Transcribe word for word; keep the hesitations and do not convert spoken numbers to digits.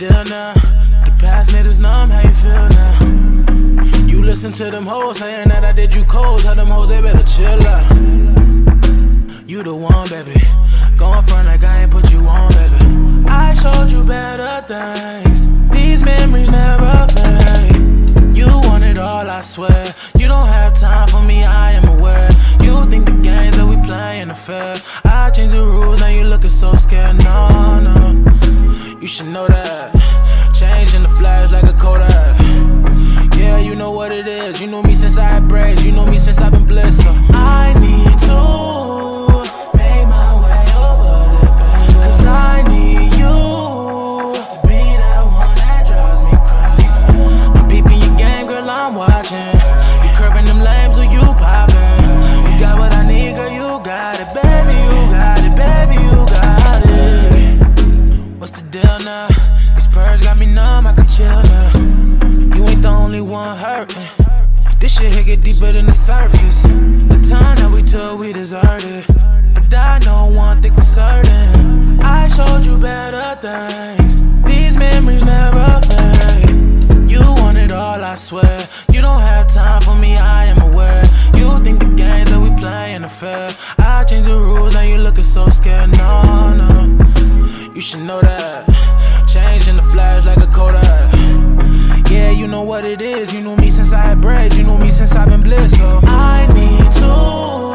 deal now? The past made us numb, how you feel now? You listen to them hoes saying that I did you cold. Tell them hoes they better chill out. You the one, baby. Going front like I ain't put you on, baby. I showed you better things. These memories never fade. You want it all, I swear. You don't have time for me, I am aware. You think the games that we playing are fair. I changed the rules, now you looking so scared. No, no, you should know that. Changing the flash like a Kodak. Yeah, you know what it is. You know me since I had braids. You know me since I've been blessed. So I need to make my way over there, baby. Cause I need you to be that one that drives me crazy. I'm peeping your game, girl, I'm watching. You curving them lames, or you popping. You got what I need, girl, you got it. Baby, you got it, baby, you got it. What's the deal now? These birds got me numb, I can chill now. You ain't the only one hurting. This shit here get deeper than the surface. The time that we took, we deserved it. But I know one thing for certain. I showed you better things. These memories never fade. You want it all, I swear. You don't have time for me, I am aware. You think the games that we playing are fair. I changed the rules, now you looking so scared. No, no, you should know that. Changing the flash like a Kodak. Yeah, you know what it is. You know me since I had braids. You know me since I've been blessed. So I need to